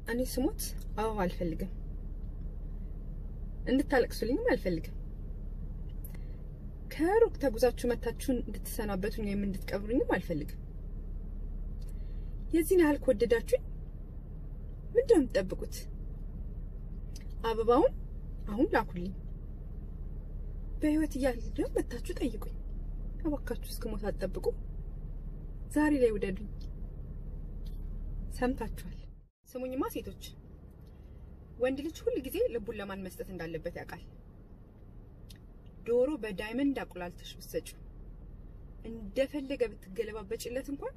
أنا سموت أو على الفلقة እንድታለቅሱልኝ አልፈልግም ከሩቅ ተጉዛችሁ መታችሁን እንድትሰናበቱኝ ወይም እንድትቀብሩኝም አልፈልግም የዚህን ያህል ከወደዳችሁኝ ምንድነው የምትጠብቁት አበባውን አሁን ላኩልኝ በህይወት እያለሁ መታችሁ ጠይቁኝ አባካችሁ እስከሞት አትጠብቁ ዛሬ ላይ ወደዱኝ ሰምታችኋል ስሙኝማ ሴቶች ወንድ ልጅ ሁሉ ጊዜ ልቡን ለማን መስጠት እንዳለበት ያውቃል ዶሮ በዳይመንድ አቁላልተሽ ብትሰጪ እንደፈለገ ብትገለባበጭለት እንኳን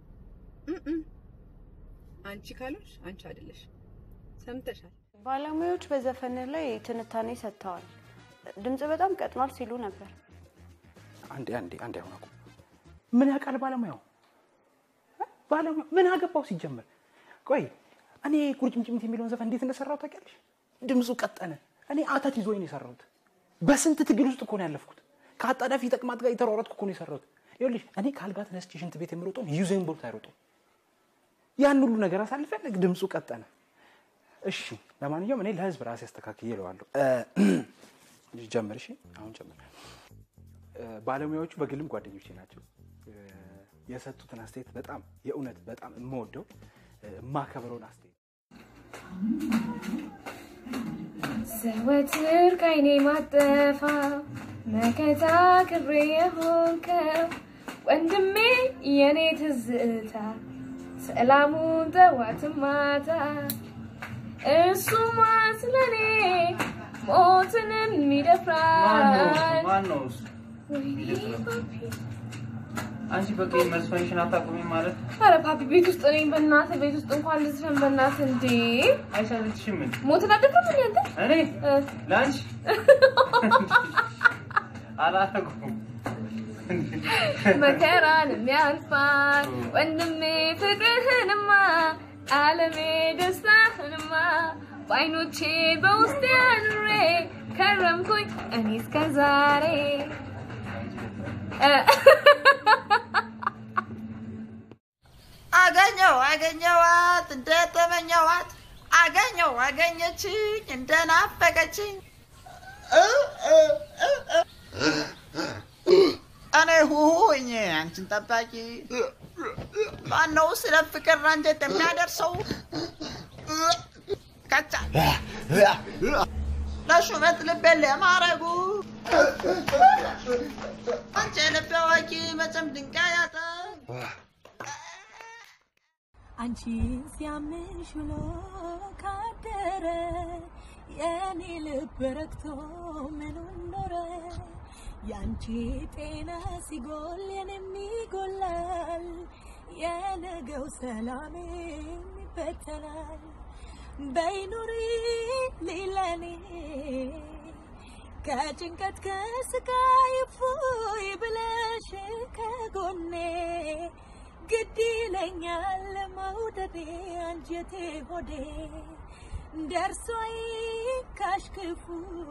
አንቺ ካለሽ አንቺ አይደለሽ ሰምተሻል ባለሙያዎች በዘፈን ላይ ትንታኔ ሰጥተዋል ድምጽ በጣም ቀጥኗል ሲሉ ነበር አንዴ አሁን ምን ያውቃል ባለሙያው ምን አገባው ሲጀምር ቆይ እኔ ቁርጭምጭሚት የሚለውን ዘፈን እንዴት እንደሰራው ታውቂያለሽ ድምጹ ቀጠነ እኔ አታት ይዞኝ ነው የሰራሁት በስንት ትግል ውስጥ እኮ ነው ያለፍኩት ካጣዳፊ ተቅማጥ ጋር የተሯሯጥኩ እኮ ነው የሰራሁት ይኸውልሽ እኔ ካልጋት ነስቼ ሽንት ቤት የምሮጠው ዩዜን ቦልት አይሮጠው ያን ሁሉ ነገር አሳልፈን ድምጹ ቀጠነ እሺ ለማንኛውም እኔ ለህዝብ ራሴ አስተካክዬ እለዋለሁ ጀምር እሺ አሁን ጀምር ባለሙያዎቹ በግልም ጓደኞቼ ናቸው የሰጡትን አስተያየት በጣም የእውነት በጣም የምወደው ማከብረውን አስተያየት ዘወትር ከይኔ ማጠፋ መከታ ክብሬ ሆንከው ወንድሜ የኔ ትዝታ ሰላሙን ጠዋት ማታ እሱማ ስለኔ ሞትንም ይደፍራል ማነውስ አንቺ በቃ መስፈንሽን አታቆሚ ማለት አረ ፓፒ ቤት ውስጥ ነኝ በእናት ቤት ውስጥ እንኳን ልዝፈን በእናት እንዴ አይሰልችሽም ሞት ናደከም እንዴ እኔ ላንቺ አላተኩም መከራን የሚያልፋል ወንድሜ ፍቅርህንማ ዓለሜ ደስታህንማ ባይኖቼ በውስጤ አኑሬ ከረምኩኝ እኔ እስከ ዛሬ አገኘዋት እንደተመኘዋት አገኘችኝ እንደናፈቀችኝ እኔ ሁሁኝ አንቺን ጠባቂ ማነው ስለ ፍቅር አንጀት የሚያደርሰው ካቻ ለሹመት ልቤ ለማረጉ አንቺ ልቤ ዋቂ መቼም ድንጋይ ያጣ አንቺ ሲያምሽ ብሎ ካደረ የኔ ልብ ረክቶ ምኑን ኖረ ያንቺ ጤና ሲጎል የኔም ይጎላል የነገው ሰላሜ ይበተናል በይኑሪ ሊለኔ ከጭንቀት ከስቃይ ፎይ ብለሽ ከጎኔ ግድ ይለኛል መውደዴ አንጀቴ ሆዴ ደርሶይ ካሽክፉ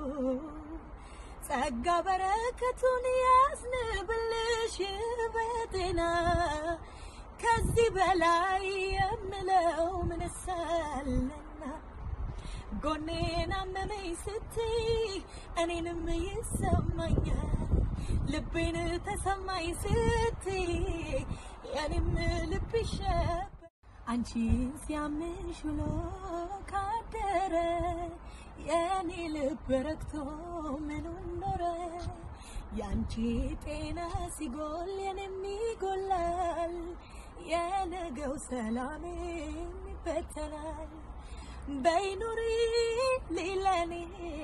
ጸጋ በረከቱን ያዝንብልሽ በጤና ከዚህ በላይ የምለው ምን ሳለና ጎኔን አመመኝ ስትይ እኔንም ይሰማኛል ልቤን ተሰማኝ ስትይ የኔም ልብ ይሸበራል አንቺን ሲያምሽ ብሎ ካደረ የኔ ልብ ረክቶ ምኑን ኖረ ያንቺ ጤና ሲጎል የኔም ይጎላል የነገው ሰላሜ ይበተናል በይኑሪ ሊለኔ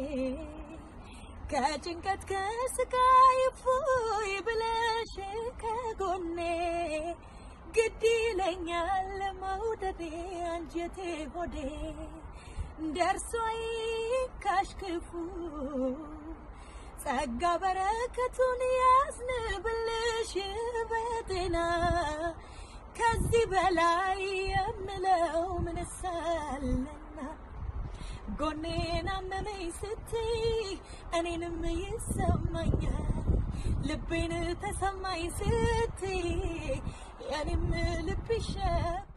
ከጭንቀት ከስቃይ ፎይ ብለሽ ከጎኔ ግድ ይለኛል መውደዴ አንጀቴ ሆዴ ደርሶይ ካሽክፉ ጸጋ በረከቱን ያዝንብልሽ በጤና ከዚህ በላይ የምለው ምን ሳለና ጎኔን አመመኝ ስትይ እኔንም ይሰማኛል ልቤን ተሰማኝ ስትይ የኔም ልብ ይሸበራል